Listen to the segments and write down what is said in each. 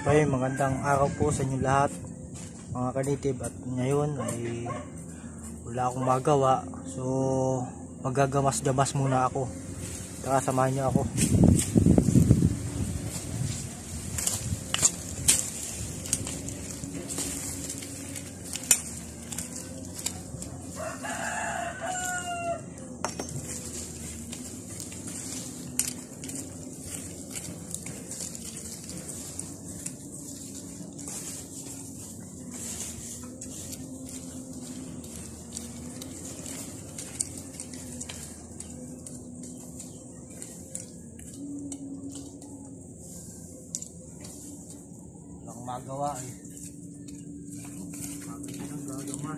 Okay, magandang araw po sa inyo lahat mga kanitib, at ngayon ay wala akong magawa, so magagamas-gamas muna ako. Tara, samahan niyo ako. Magawa eh. Magawa ng gagamas.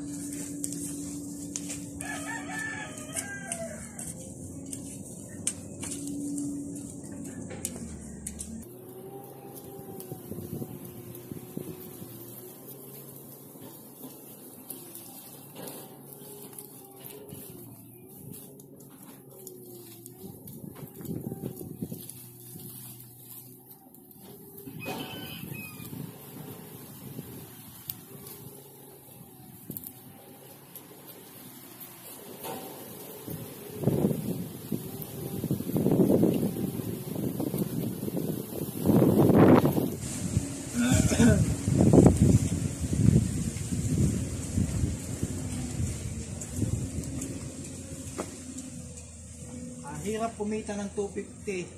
Hirap kumita ng 250.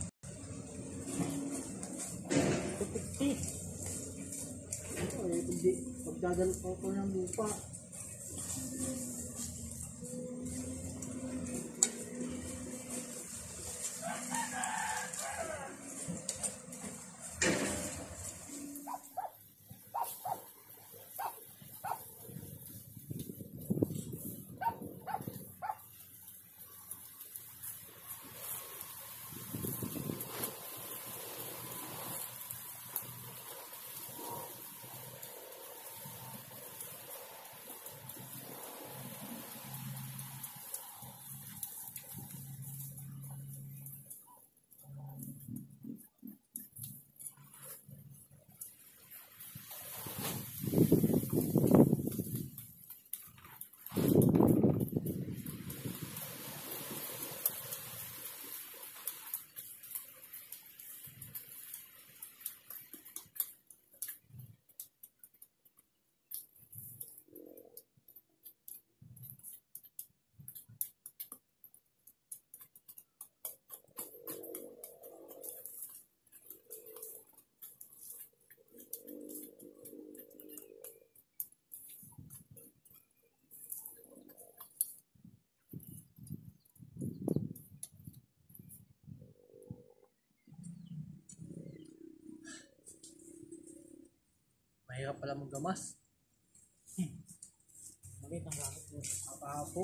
250. Ay, pagdadal ko ng lupa. Mahirap pala maggamas. Bakit ang gamit mo? Kapahapo.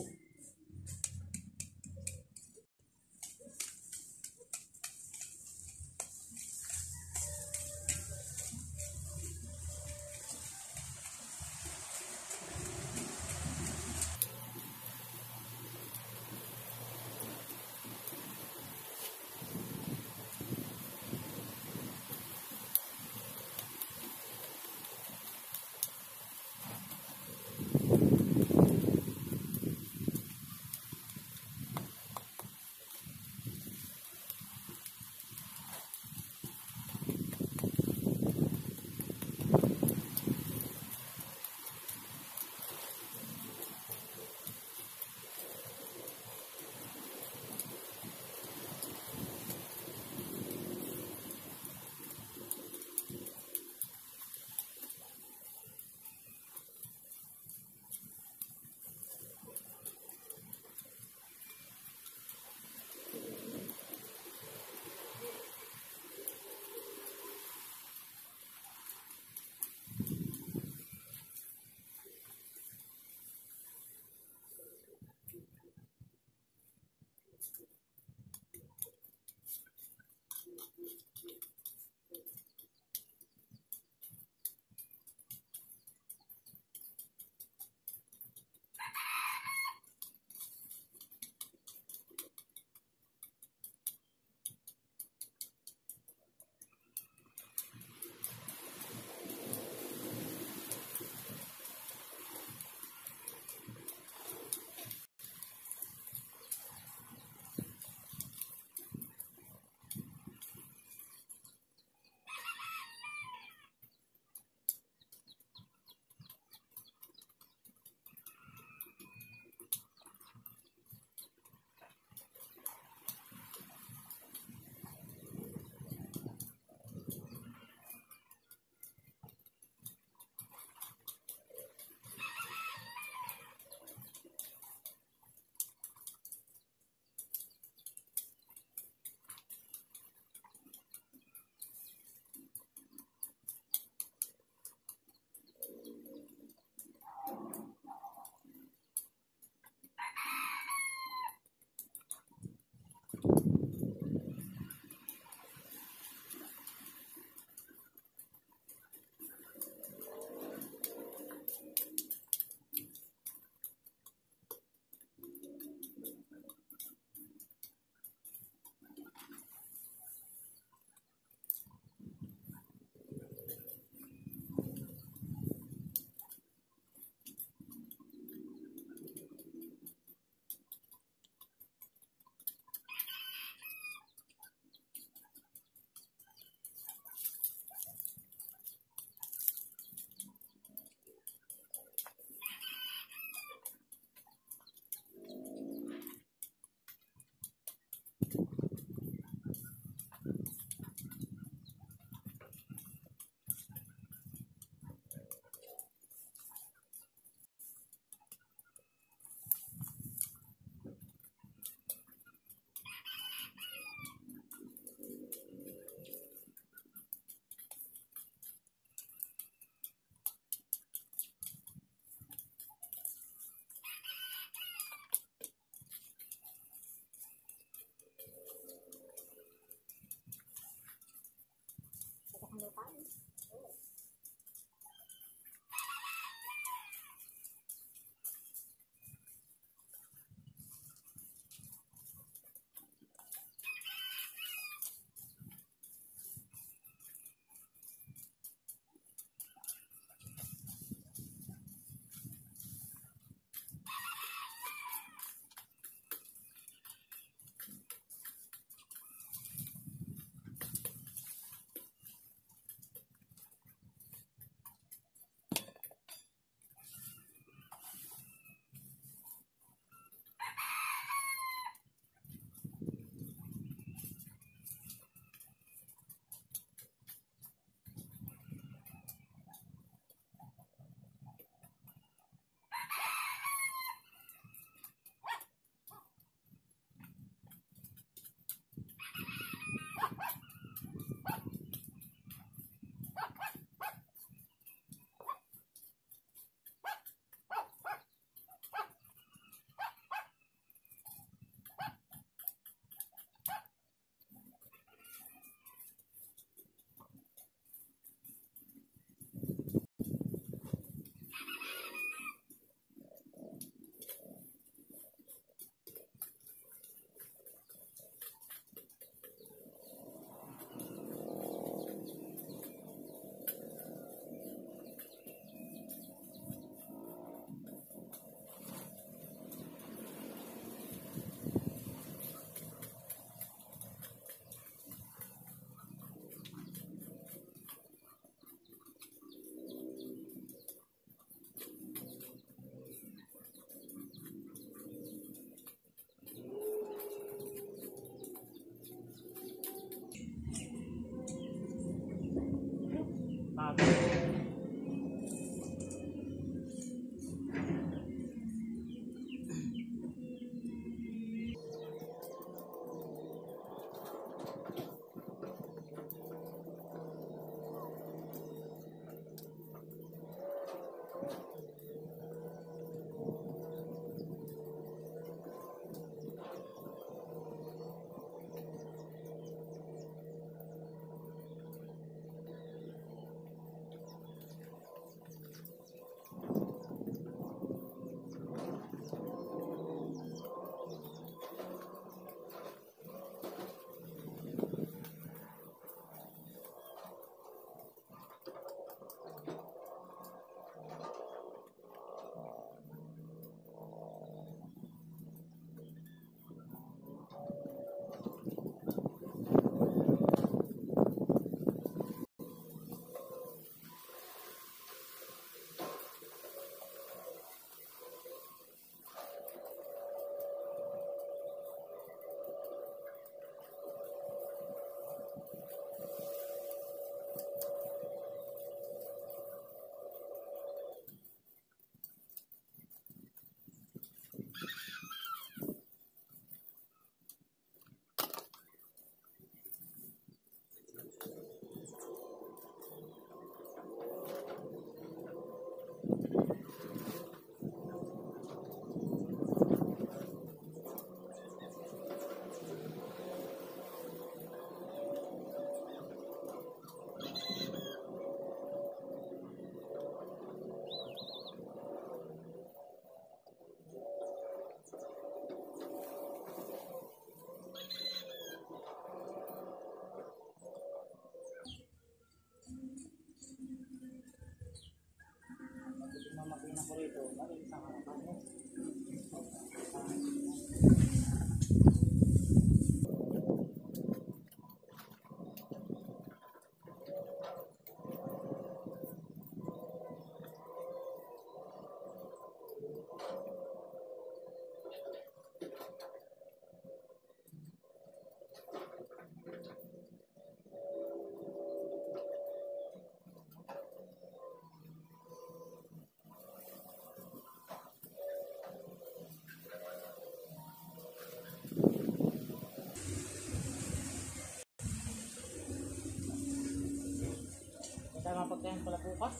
mapagkain pala bukas.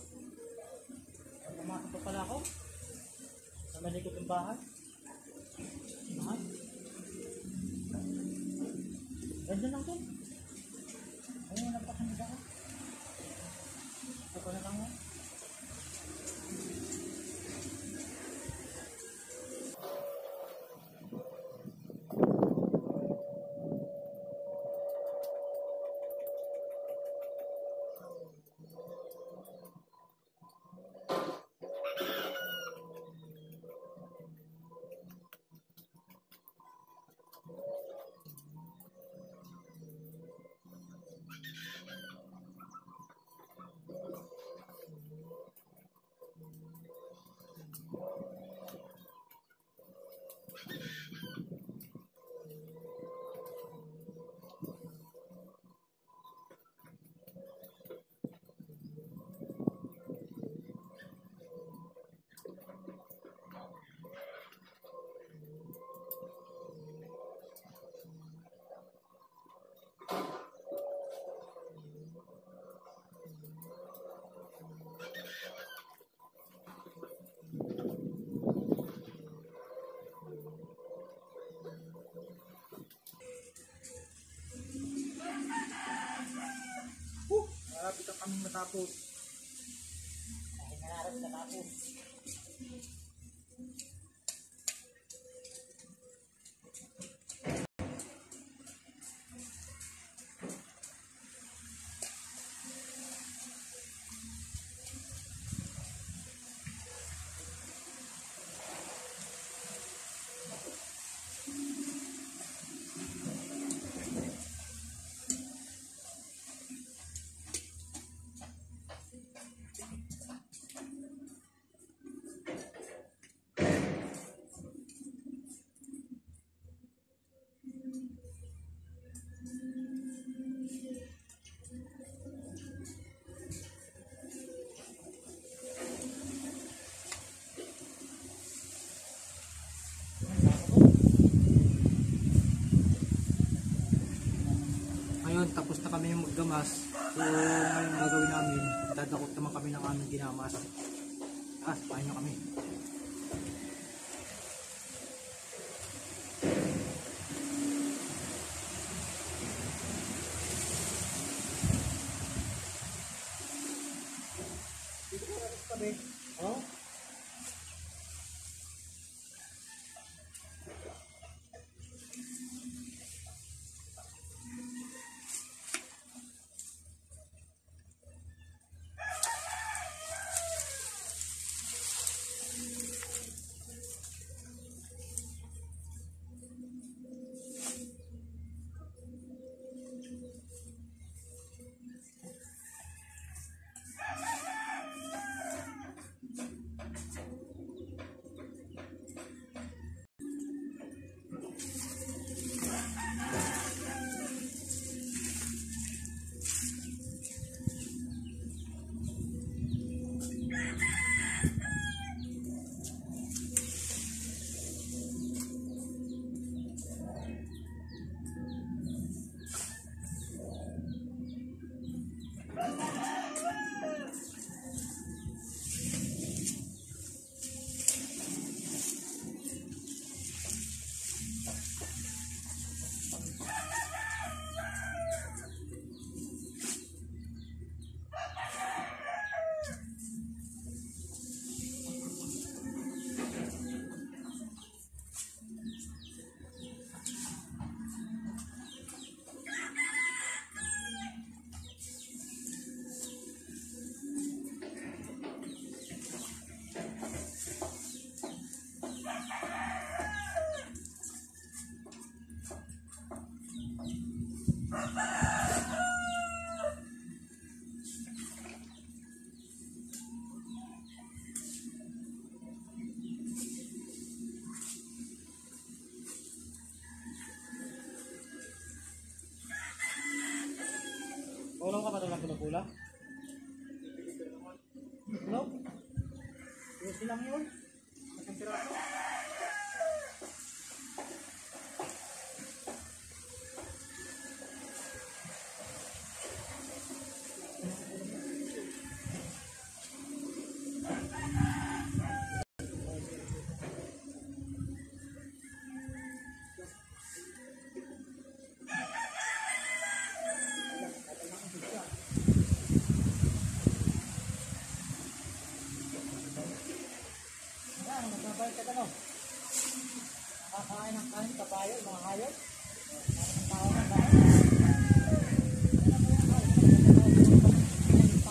Pumasok pa pala ako sa malikot ng bahay. Mahal. Ganda lang din. Ayun, napakaganda ako. Malapit na kaming matapos. Ay, nangarap na tapos. Ngayon, tapos na kami yung maggamas. So, ngayon gagawin namin, dadakot naman kami ng aming ginamas. Pahin nyo kami. Dito ko natin kami. Oh? Ulong ka ba ito ng pinagula? Ulong? Yes lang yun. Isang piraso. Magbabayad ka ano? Nakakain ng kain, kapayo, mga hayop. Ang tao ng kain.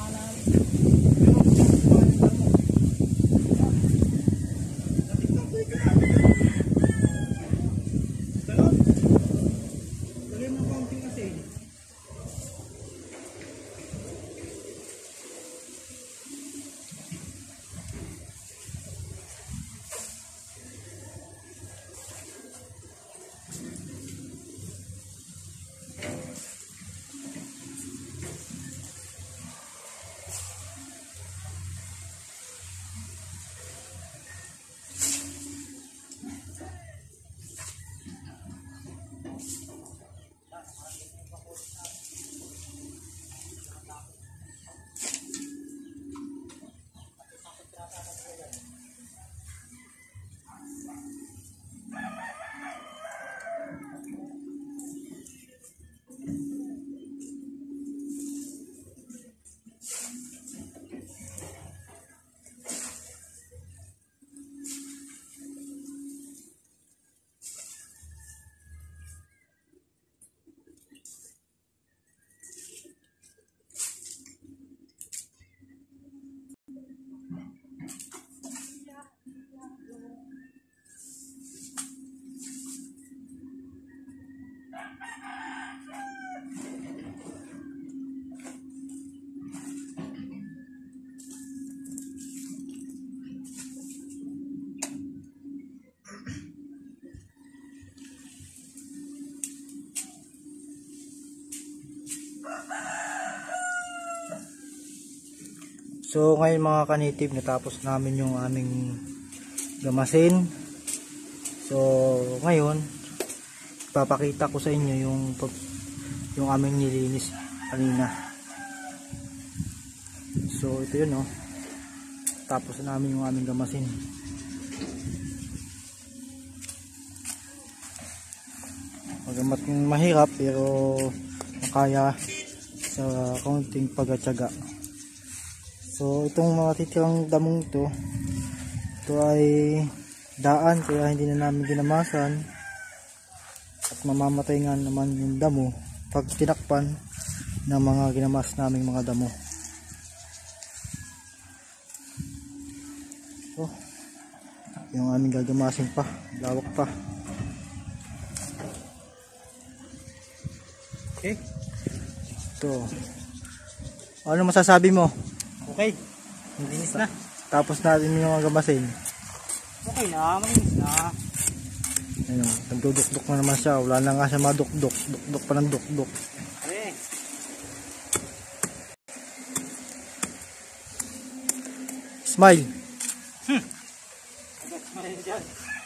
So ngayon mga kanitib, natapos namin yung aming gamasin. So ngayon papakita ko sa inyo yung aming nilinis kanina. So ito yun, oh. Tapos namin yung aming gamasin. Magamat mahirap pero makaya sa kaunting pagtatyaga. So itong mga titirang damong ito ay daan, kaya hindi na namin ginamasan at mamamatay nga naman yung damo pag tinakpan ng mga ginamas naming mga damo. So yung aming gagamasin pa, lawak pa. Okay, ito. Ano masasabi mo? Okay, malinis na. Tapos natin yung gamasin. Okay na, malinis na. Ayun, nagduduk-duk na naman siya. Wala na nga siya madukduk. Dukduk pa ng dukduk. Okay. Smile. Smile dyan.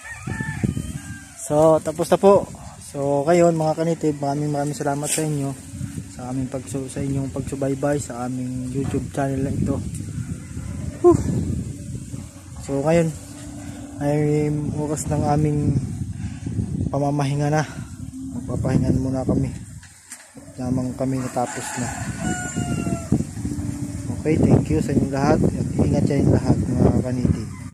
So, tapos na po. So, ngayon mga kanitib, maraming salamat sa inyo sa aming sa inyong pagsubaybay sa aming YouTube channel na ito. Whew. So, ngayon ay oras ng aming pamamahinga na. Magpapahingan muna kami. Lamang kami natapos na. Okay, thank you sa inyong lahat. At ingat sa inyong lahat mga kanitib.